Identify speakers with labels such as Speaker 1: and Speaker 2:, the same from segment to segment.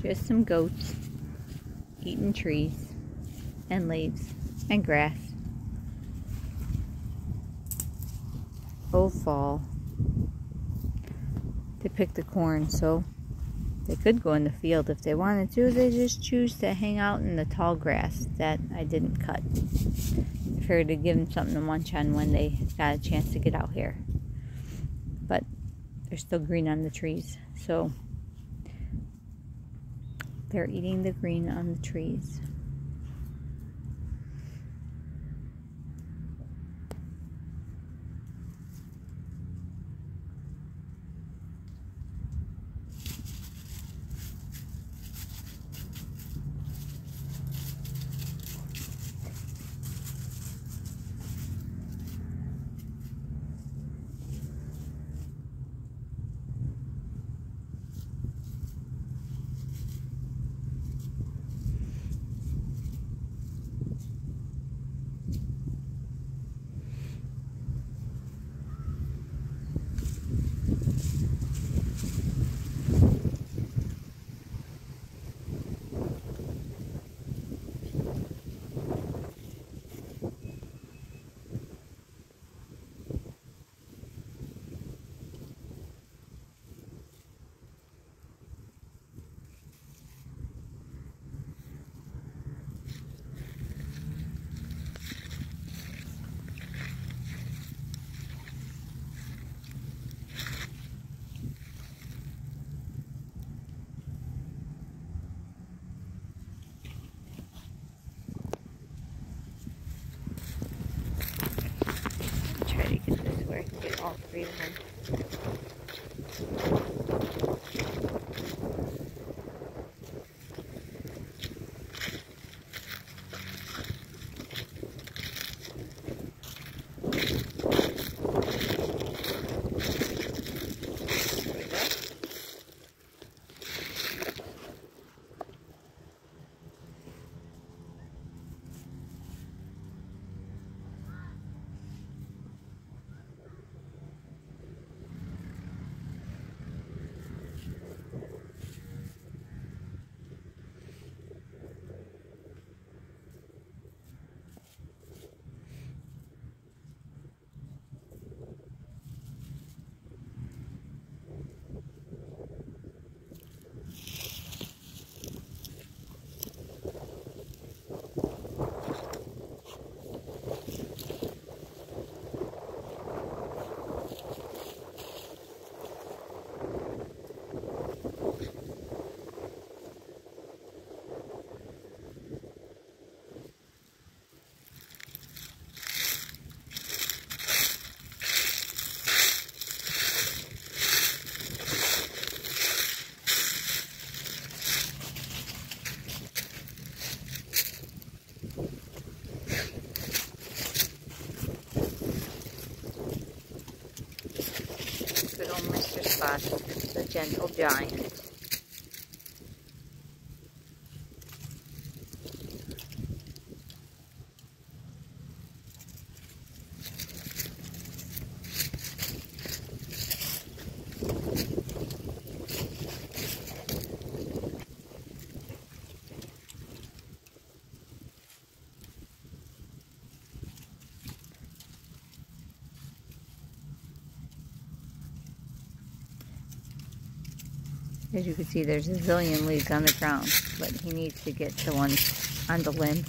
Speaker 1: Just some goats eating trees and leaves and grass. Oh, fall. They picked the corn, so they could go in the field if they wanted to. They just choose to hang out in the tall grass that I didn't cut. I figured to give them something to munch on when they got a chance to get out here. But they're still green on the trees, so they're eating the green on the trees. Try to get this where I can get all three of them. Mr. Spot, the gentle giant. As you can see, there's a zillion leaves on the ground, but he needs to get the ones on the limbs.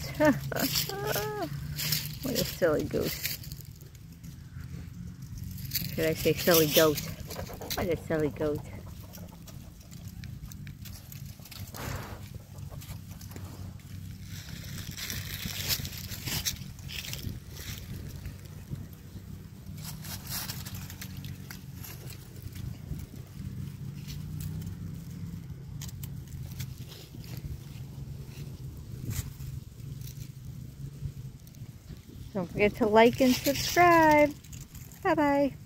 Speaker 1: What a silly goose. Should I say silly goat? What a silly goat. Don't forget to like and subscribe. Bye-bye.